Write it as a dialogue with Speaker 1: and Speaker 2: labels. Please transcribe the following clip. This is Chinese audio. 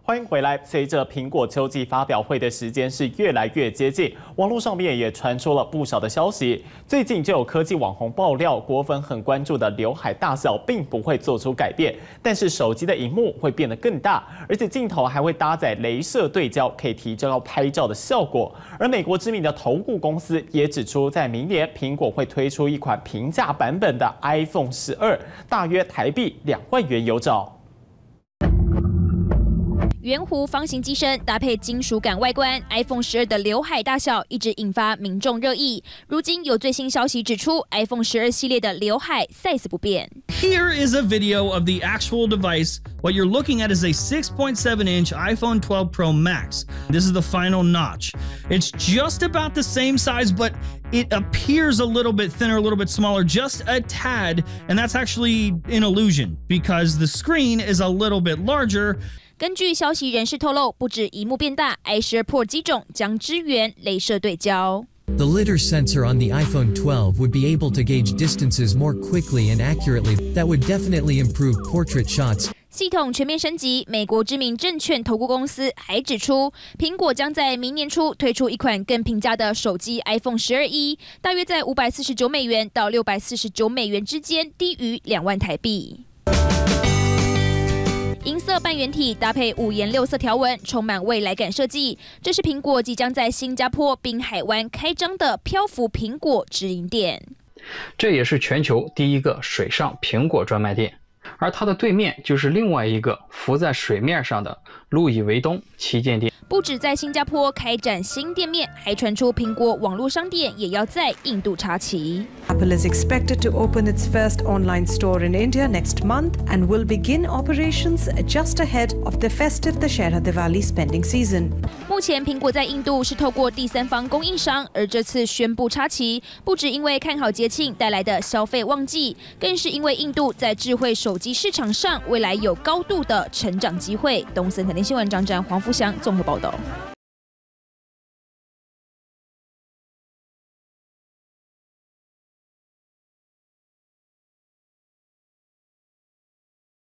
Speaker 1: 欢迎回来。随着苹果秋季发表会的时间是越来越接近，网络上面也传出了不少的消息。最近就有科技网红爆料，果粉很关注的刘海大小并不会做出改变，但是手机的萤幕会变得更大，而且镜头还会搭载雷射对焦，可以提高拍照的效果。而美国知名的投顾公司也指出，在明年苹果会推出一款平价版本的 iPhone 12，大约台币2万元有找。
Speaker 2: 圆弧方形机身搭配金属感外观 ，iPhone 12的刘海大小一直引发民众热议。如今有最新消息指出 ，iPhone 12系列的刘海 size 不变。
Speaker 3: Here is a video of the actual device. What you're looking at is a 6.7-inch iPhone 12 Pro Max. This is the final notch. It's just about the same size, but it appears a little bit thinner, a little bit smaller, just a tad, and that's actually an illusion because the screen is a little bit larger.
Speaker 2: 根据消息人士透露，不止萤幕变大 ，i12 Pro 机种将支援雷射对焦。
Speaker 4: The lidar sensor on the iPhone 12 would be able to gauge distances more quickly and accurately. That would definitely improve portrait shots.
Speaker 2: 系统全面升级，美国知名证券投顾公司还指出，苹果将在明年初推出一款更平价的手机 iPhone 12E， 大约在549美元到649美元之间，低于2万台币。 银色半圆体搭配5颜6色条纹，充满未来感设计。这是苹果即将在新加坡滨海湾开张的漂浮苹果直营店。
Speaker 5: 这也是全球第一个水上苹果专卖店，而它的对面就是另外一个浮在水面上的路易维东旗舰店。
Speaker 2: 不止在新加坡开展新店面，还传出苹果网络商店也要在印度插旗。
Speaker 6: Apple is expected to open its first online store in India next month and will begin operations just ahead of the festive Dussehra Diwali spending season.
Speaker 2: 目前，苹果在印度是透过第三方供应商，而这次宣布插旗，不只因为看好节庆带来的消费旺季，更是因为印度在智慧手机市场上未来有高度的成长机会。东森财经新闻张展、黄福祥综合报道。